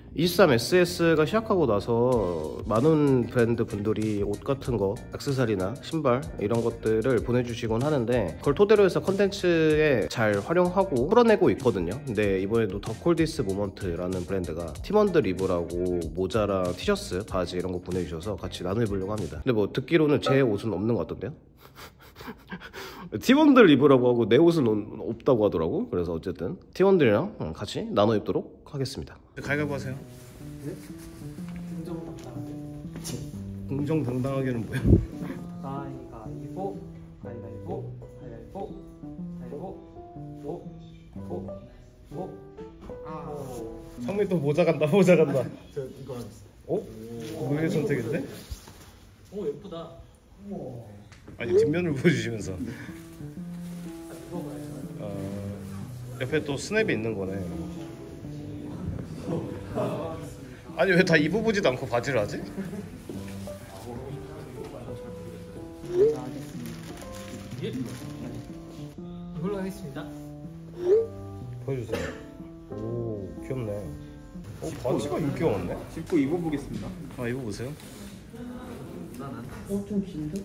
23SS가 시작하고 나서 많은 브랜드 분들이 옷 같은 거, 액세서리나 신발 이런 것들을 보내주시곤 하는데 그걸 토대로 해서 컨텐츠에 잘 활용하고 풀어내고 있거든요. 근데 이번에도 더 콜디스 모먼트라는 브랜드가 팀원드 리브라고 모자랑 티셔츠, 바지 이런 거 보내주셔서 같이 나눠입으려고 합니다. 근데 뭐 듣기로는 제 옷은 없는 것 같던데요? 팀원들 입으라고 하고 내 옷은 없다고 하더라고. 그래서 어쨌든 팀원들이랑 같이 나눠 입도록 하겠습니다. 가위바위보 하세요. 네? 공정당당하게. 공정당당하게는 뭐야? 가위바위보, 가위바위보, 가위바위보, 가위바위보, 보. 성민 또 모자 간다. 모자 간다. 저 이거 하겠어. 어? 의외의 선택인데? 오 예쁘다. 아니 뒷면을 보여주시면서 옆에 또 스냅이 있는 거네. 아니 왜 다 입어보지도 않고 바지를 하지? 예. 이걸로 하겠습니다. 보여주세요. 오 귀엽네. 바지가 인기가 많네. 짚고 입어보겠습니다. 아 입어보세요. 좀 긴데?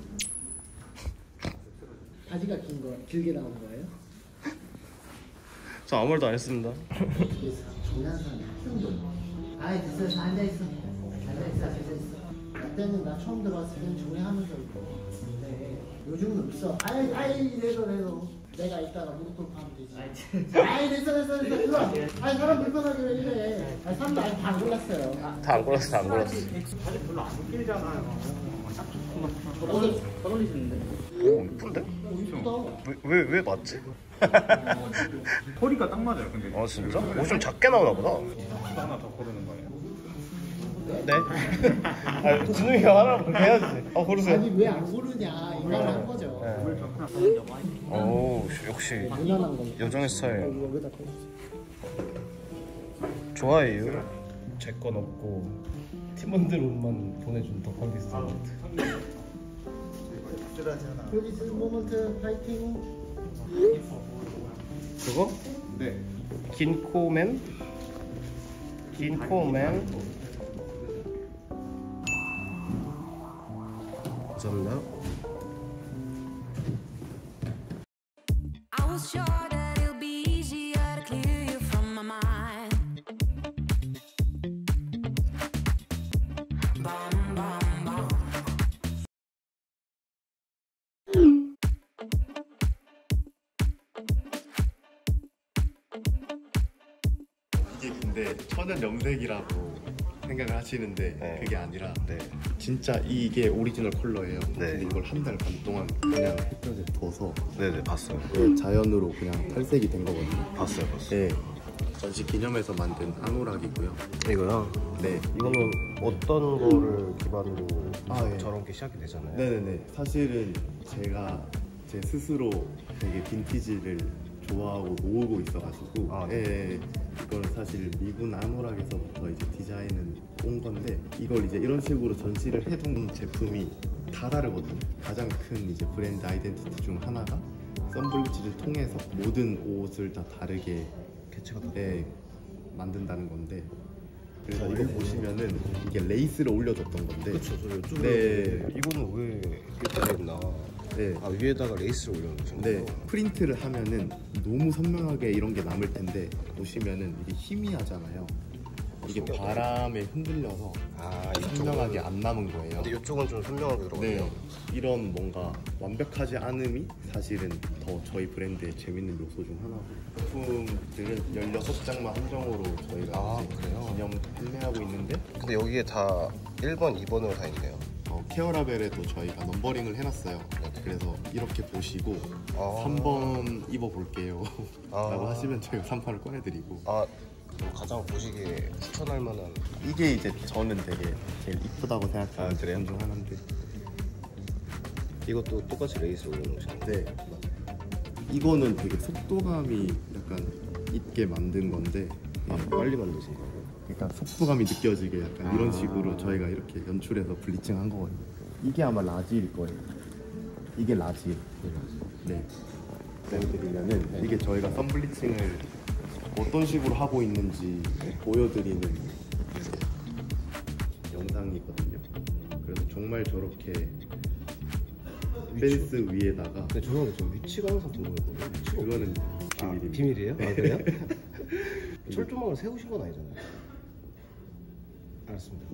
바지가 긴 거, 길게 나온 거예요? 저 아무 말도 안 했습니다. 장난사네. 아이 됐어, 앉아있어. 앉아있어. 나 때는 나 처음 들어왔을 때는 조회하면서 근데 요즘은 없어. 아이 이래도 내가 이따가 무릎 꿇고 하면 되지. 아이 됐어. 일로 와. 아이 사람 불편하게 왜 이래. 아이 사람도 아직 다 안 골랐어요. 다 안 골랐어. 바지 별로 안 길잖아요. 딱 좋구나. 잘 어울리시는데? 오 이쁜데? 이쁘다. 왜 맞지? 허리가 딱 맞아요. 근데 아 진짜? 옷 좀 작게 나오나 보다. 하나 더 고르는 거예요. 네? 아 준우이가 하나 해야지. 고르세요. 아니 왜 안 고르냐. 인간한 거죠. 오 역시 무난한 거. 여정의 스타일 여기다 꽂 좋아해요. 제 건 없고 팀원들 옷만 보내준 더 퀄리스 콜디스 모먼트 파이팅. 그거? 네. 긴코맨 감사합니다. I was sure that it'll be easier to clear you from my mind. Bum, bum, bum. 이게 근데 천연 염색이라고 생각을 하시는데 네. 그게 아니라 네. 진짜 이게 오리지널 컬러예요. 네. 근데 이걸 한 달 반 동안 그냥 햇볕에 둬서 네네 봤어요. 자연으로 그냥 탈색이 된 거거든요. 봤어요. 네. 전시 기념해서 만든 한오락이고요. 이거요? 네. 이거는 어떤 거를 기반으로 예. 저런 게 시작이 되잖아요. 네네네. 사실은 제가 제 스스로 되게 빈티지를 좋아하고 모으고 있어가지고 네. 이거는 사실 미군 한오락에서부터 이제 디자인은 온 건데 이걸 이제 이런 식으로 전시를 해둔 제품이 다 다르거든요. 가장 큰 이제 브랜드 아이덴티티 중 하나가 썬블리치를 통해서 모든 옷을 다 다르게 개체가 다 만든다는 건데 그래서 이거 보시면은 이게 레이스를 올려줬던 건데 그쵸. 저 이쪽에 네. 이거는 왜 이렇게 되었나? 네. 위에다가 레이스를 올려놓으신 네, 거예요? 프린트를 하면은 너무 선명하게 이런 게 남을 텐데 보시면은 이게 희미하잖아요. 이게 바람에 흔들려서 선명하게 안 남은 거예요. 근데 이쪽은 좀 선명하게 들어가네요. 네, 이런 뭔가 완벽하지 않음이 사실은 더 저희 브랜드의 재밌는 요소 중 하나고 제품들은 16장만 한정으로 저희가 이제 그래요? 기념 판매하고 있는데 근데 여기에 다 1번, 2번으로 다 있네요. 케어라벨에도 저희가 넘버링을 해놨어요. 그래서 이렇게 보시고 3번 입어볼게요 라고 하시면 저희가 3판을 꺼내드리고 가장 보시기에 추천할 만한 이게 이제 저는 되게 제일 이쁘다고 생각하는 그래요? 제품 중 하나인데 이것도 똑같이 레이스 올려놓으신 거예요? 네, 이거는 되게 속도감이 약간 있게 만든 건데 빨리 만드신 거예요? 약간 속도감이 느껴지게 약간 이런 식으로 저희가 이렇게 연출해서 블리칭 한 거거든요. 이게 아마 라지일 거예요. 이게 라지예요. 네. 보여드리면은 이게 저희가 썬블리칭을 어떤 식으로 하고 있는지 보여드리는 영상이거든요. 그래서 정말 저렇게 펜스 위에다가 근데 죄송한데 저 위치가 항상 궁금했거든요. 위치가 그거는 비밀입니다. 비밀이에요? 아 그래요? 철조망을 세우신 건 아니잖아요. 알았습니다.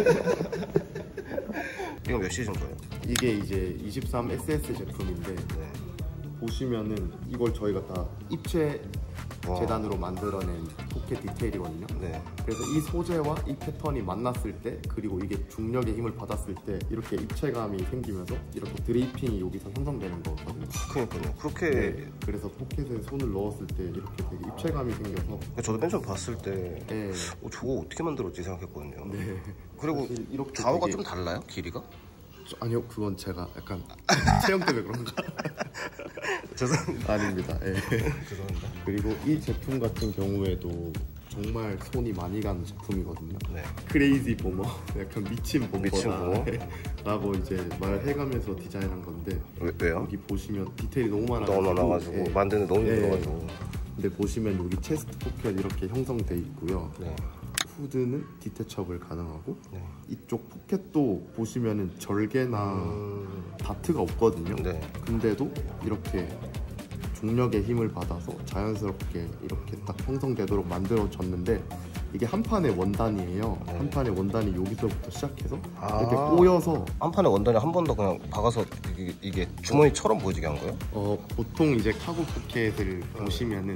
이거 몇 시즌 거예요? 이게 이제 23 SS 제품인데 네. 보시면은 이걸 저희가 다 입체 와. 재단으로 만들어낸 포켓 디테일이거든요. 네. 그래서 이 소재와 이 패턴이 만났을 때, 그리고 이게 중력의 힘을 받았을 때 이렇게 입체감이 생기면서 이렇게 드레이핑이 여기서 형성되는 거거든요. 그러니까요. 그렇게 네. 그래서 포켓에 손을 넣었을 때 이렇게 되게 입체감이 생겨서 저도 맨 처음 봤을 때 네. 저거 어떻게 만들었지 생각했거든요. 네. 그리고 사실 이렇게 좌우가 되게- 좀 달라요? 길이가? 아니요, 그건 제가 약간 체형 때문에 그런가? 죄송합니다. 아닙니다. 예. 죄송합니다. 그리고 이 제품 같은 경우에도 정말 손이 많이 가는 제품이거든요. 네. 크레이지 보머, 약간 미친 미친 보머다 보머. 라고 이제 말해가면서 디자인한 건데 왜요? 여기 보시면 디테일이 너무 많아가지고 너무 많아가지고 예. 만드는 데 너무 예. 힘들어가지고. 근데 보시면 여기 체스트 포켓 이렇게 형성돼 있고요. 네. 후드는 디태처블 가능하고 네. 이쪽 포켓도 보시면은 절개나 다트가 없거든요. 네. 근데도 이렇게 중력의 힘을 받아서 자연스럽게 이렇게 딱 형성되도록 만들어졌는데 이게 한 판의 원단이에요. 네. 한 판의 원단이 여기서부터 시작해서 아. 이렇게 꼬여서 한 판에 원단이 한 번 더 그냥 박아서 이게 주머니처럼 보여지게 한 거예요? 보통 이제 카고 포켓을 보시면은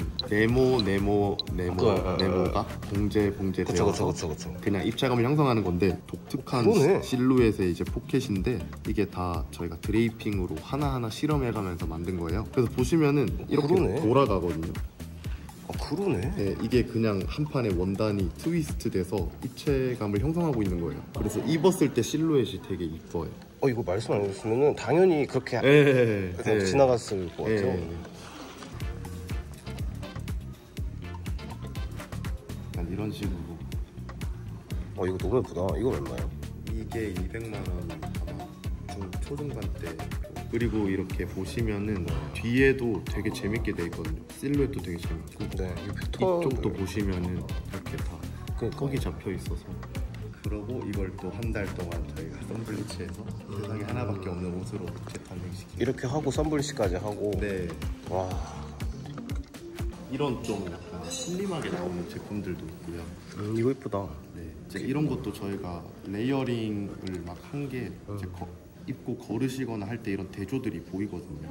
네모가 봉제 그쵸 되어서 그쵸 그쵸. 그냥 입체감을 형성하는 건데 독특한 그러네. 실루엣의 이제 포켓인데 이게 다 저희가 드레이핑으로 하나하나 실험해가면서 만든 거예요. 그래서 보시면은 이렇게 그러네. 돌아가거든요. 아 그러네. 네, 이게 그냥 한 판의 원단이 트위스트 돼서 입체감을 형성하고 있는 거예요. 그래서 입었을 때 실루엣이 되게 이뻐요. 이거 말씀 안 해줬으면은 당연히 그렇게 네, 그냥 지나갔을 것 같아요. 약간 이런 식으로. 이거 너무 예쁘다. 이거 얼마예요? 이게 200만 원 아마 초중반 때. 그리고 이렇게 보시면은 뒤에도 되게 재밌게 돼 있거든요. 실루엣도 되게 재밌고. 네. 이 패턴 이쪽도 보시면은 이렇게 다 그러니까. 턱이 잡혀 있어서. 그러고 이걸 또 한 달 동안 저희가 썬블리치해서 세상에 하나밖에 없는 옷으로 재탄생시키고. 이렇게 하고 썬블리시까지 하고. 네. 와. 이런 좀 약간 슬림하게 나오는 제품들도 있고요. 이거 예쁘다. 네. 이제 이런 것도 저희가 레이어링을 막 한 게 이제 입고 걸으시거나 할 때 이런 대조들이 보이거든요.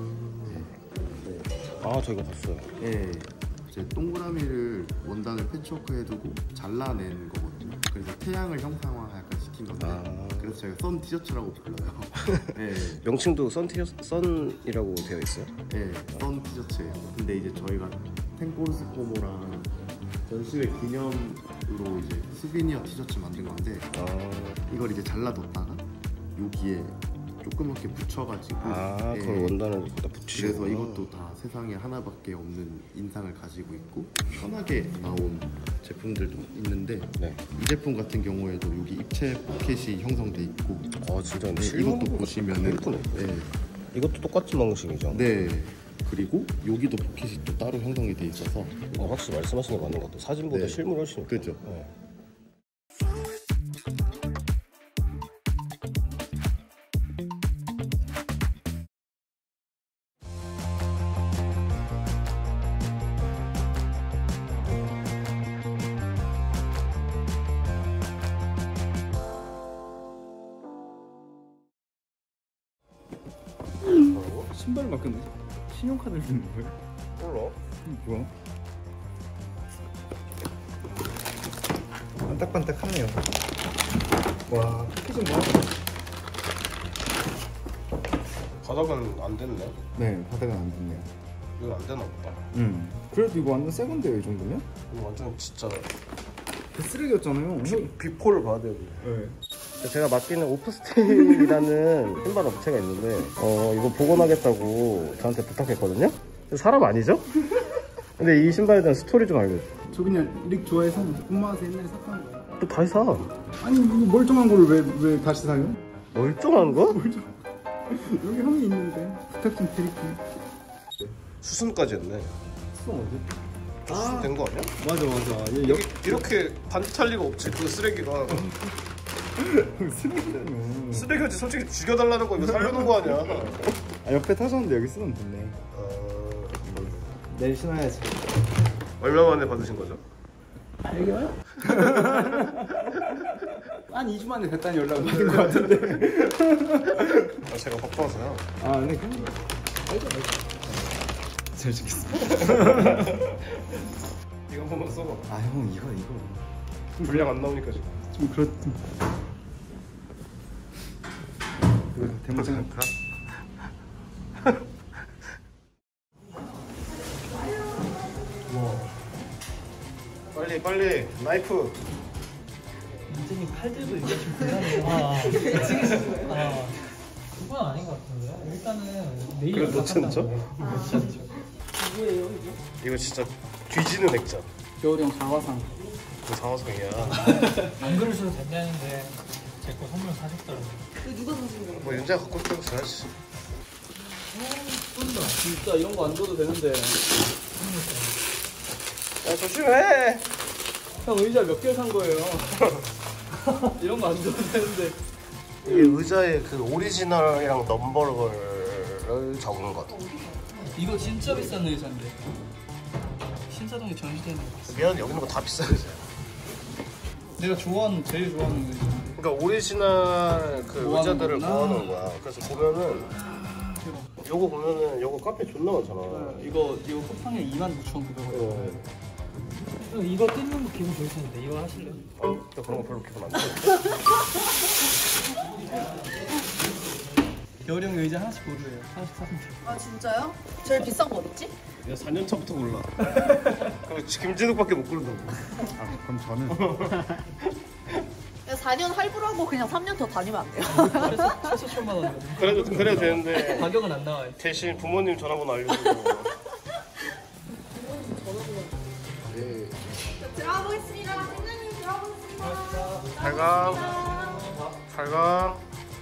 저 이거 봤어요. 네. 이제 동그라미를 원단을 패치워크 해두고 잘라낸 거거든요. 그래서 태양을 형상화 시킨 건데 그래서 저희가 선 티셔츠라고 불러요. 네. 명칭도 썬이라고 되어 있어요? 네, 선 티셔츠예요. 근데 이제 저희가 탱포르스포모랑 전시회 기념으로 이제 수비니어 티셔츠 만든 건데 이걸 이제 잘라뒀다가 여기에 조그맣게 붙여가지고 그걸 원단을 갖다 붙이고. 그래서 이것도 다 세상에 하나밖에 없는 인상을 가지고 있고 편하게 나온 제품들도 있는데 네. 이 제품 같은 경우에도 여기 입체 포켓이 형성돼 있고 진짜 네, 실물로 이것도 보시면은 예쁘네. 네, 이것도 똑같은 방식이죠? 네. 그리고 여기도 포켓이 또 따로 형성이 돼 있어서 확실히 말씀하시는 게 맞는 것 같아요. 사진보다 네. 실물이 훨씬 예뻐요. 그죠. 네. 신발을 맡겼네. 신용카드를 주는 거예요? 몰라. 뭐야? 반딱반딱하네요. 와, 패키징 뭐? 바닥은 안 됐네. 네, 바닥은 안 됐네요. 이건 안 되나 보다. 그래도 이거 완전 새 건데요, 이 정도면? 이거 완전 진짜 그 쓰레기였잖아요. 비포를 봐야 돼요. 네. 제가 맡기는 오프스테이라는 신발 업체가 있는데 이거 복원하겠다고 저한테 부탁했거든요. 사람 아니죠? 근데 이 신발에 대한 스토리 좀 알려줘. 저 그냥 릭 좋아해서 엄마한테 옛날에 샀던 거예요. 또 다시 사. 아니, 이거 멀쩡한 거를 왜 다시 사요? 멀쩡한 거? 여기 형이 있는데 부탁 좀 드릴게요. 수순까지 했네. 수성 어디? 수순 된 거 아니야? 맞아. 여기 이렇게 반듯할 리가 없지. 그 쓰레기가. 쓰레기잖아. 쓰레기지 솔직히 죽여달라는 거 이거 살려놓은 거 아니야? 아 옆에 타셨는데 여기 쓰면 됐네. 내일 신어야지. 얼마 만에 받으신 거죠? 여기요? 한 2주 만에 됐다는 연락을 받은 것 같은데. 아, 제가 바빠서요. 아, 네, 그럼. 알죠. 잘 지겠습니다. 이거 한 번만 써봐. 아, 형, 이거. 분량 안 나오니까 지금. 좀 그렇. 대모장. 빨리 나이프. 민진이 칼 들고 이게 좀 불안해요. 그건 아닌 것 같은데. 일단은 내일 그래, 놓지 않죠? 놓지 않죠. 누구예요 이거? 이거 진짜 뒤지는 액자. 겨울형 자화상. 그 상화성이야. 안 그러셔도 된다는데 제 거 선물 사셨더라고요. 뭐 윤재가 갖고 싶다고 줘야지. 진짜 이런 거 안 줘도 되는데. 야 조심해. 형 의자 몇 개 산 거예요? 이런 거 안 줘도 되는데. 이게 의자의 그 오리지널이랑 넘버를 적은 것. 이거 진짜 비싼 의자인데. 신사동에 전시되는 거 봤어. 미안, 여기 있는 거 다 비싼 의자야. 내가 제일 좋아하는 의자. 그러니까 오리지널 그 모아놓은 의자들을 거구나. 모아놓은 거야. 그래서 보면은 요거 보면은 요거 카페 존나 많잖아. 이거 쿠팡에 29,900원. 이거 뜯는 거 기분 좋을 텐데 이거 하실래요? 또 그런 거 별로 기분 안 좋아. 겨울형 의자 하나씩 고르래요. 하나씩 사면 돼. 아 진짜요? 제일 비싼 거 어딨지? 야 4년 차부터 골라. 그럼 김진욱밖에 못 고른다고. 아, 그럼 저는 4년 할부로 하고 그냥 3년 더 다니면 안 돼요? 최소 1,000만 원. 그래도 되는데 가격은 안 나와요. 대신 부모님 전화번호 알려주고. 네. 들어가 보겠습니다. 팀장님 들어가 보겠습니다. 8강.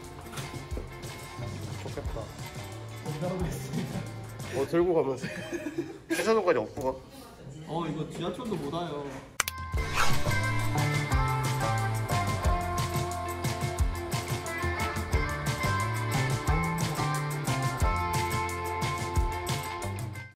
좋겠다. 들고 가면서 회사동까지 업고 가. 이거 지하철도 못 와요.